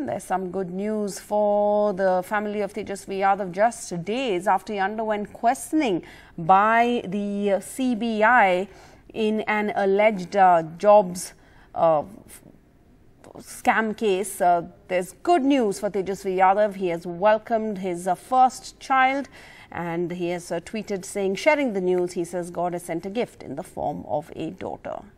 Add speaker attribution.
Speaker 1: And there's some good news for the family of Tejashwi Yadav just days after he underwent questioning by the CBI in an alleged jobs scam case. There's good news for Tejashwi Yadav. He has welcomed his first child, and he has tweeted saying, sharing the news, he says God has sent a gift in the form of a daughter.